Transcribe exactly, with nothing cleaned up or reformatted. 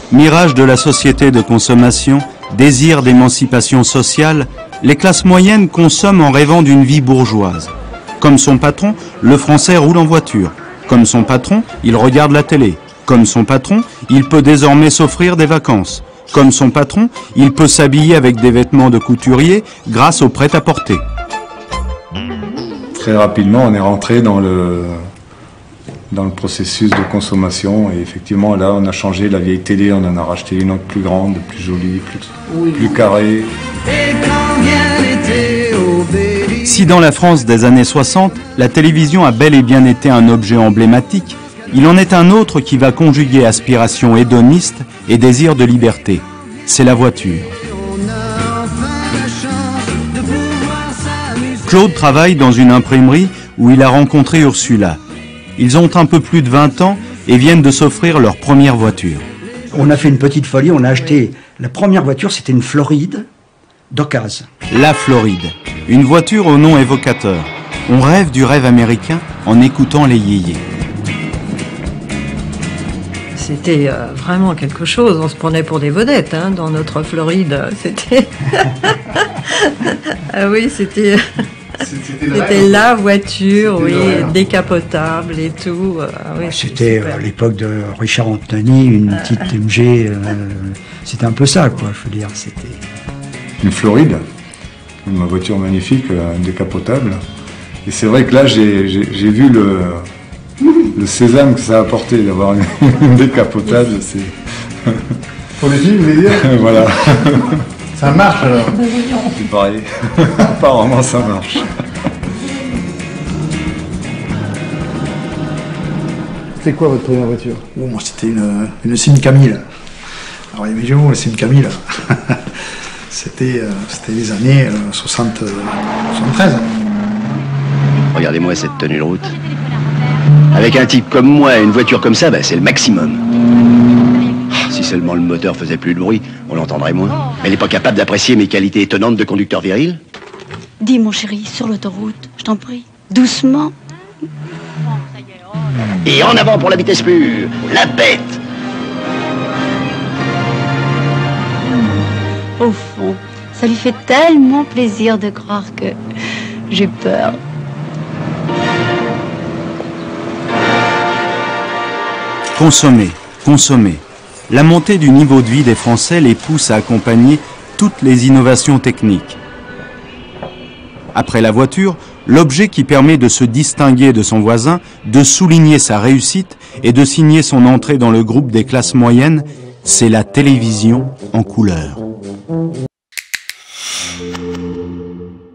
Mirage de la société de consommation, désir d'émancipation sociale, les classes moyennes consomment en rêvant d'une vie bourgeoise. Comme son patron, le Français roule en voiture. Comme son patron, il regarde la télé. Comme son patron, il peut désormais s'offrir des vacances. Comme son patron, il peut s'habiller avec des vêtements de couturier grâce au prêt-à-porter. Très rapidement, on est rentré dans le, dans le processus de consommation. Et effectivement, là, on a changé la vieille télé, on en a racheté une autre plus grande, plus jolie, plus, oui. plus carrée. Si dans la France des années soixante, la télévision a bel et bien été un objet emblématique, il en est un autre qui va conjuguer aspiration hédoniste et désir de liberté. C'est la voiture. Claude travaille dans une imprimerie où il a rencontré Ursula. Ils ont un peu plus de vingt ans et viennent de s'offrir leur première voiture. On a fait une petite folie, on a acheté la première voiture, c'était une Floride d'occasion. La Floride, une voiture au nom évocateur. On rêve du rêve américain en écoutant les yéyés. C'était euh, vraiment quelque chose, on se prenait pour des vedettes hein, dans notre Floride. C'était... ah oui, c'était... C'était la voiture, oui, décapotable et tout. Ah, oui, c'était à l'époque de Richard Anthony, une petite M G. Euh, c'était un peu ça, quoi. Je veux dire, c'était une Floride, une voiture magnifique, euh, décapotable. Et c'est vrai que là, j'ai vu le, le sésame que ça a apporté d'avoir une, une décapotable. C'est pour les filles, vous voulez dire? Voilà. Ça marche alors? C'est pareil. Apparemment, ça marche. C'était quoi votre première voiture? Bon, moi, c'était une, une Cine Camille. Alors, imaginez-vous, la Cine Camille. C'était euh, les années euh, soixante, soixante-treize. Regardez-moi cette tenue de route. Avec un type comme moi, une voiture comme ça, bah, c'est le maximum. Si seulement le moteur faisait plus de bruit, on l'entendrait moins. Mais elle n'est pas capable d'apprécier mes qualités étonnantes de conducteur viril. Dis, mon chéri, sur l'autoroute, je t'en prie, doucement. Et en avant pour la vitesse pure, la bête. Au fond, ça lui fait tellement plaisir de croire que j'ai peur. Consommer, consommer. La montée du niveau de vie des Français les pousse à accompagner toutes les innovations techniques. Après la voiture, l'objet qui permet de se distinguer de son voisin, de souligner sa réussite et de signer son entrée dans le groupe des classes moyennes, c'est la télévision en couleur.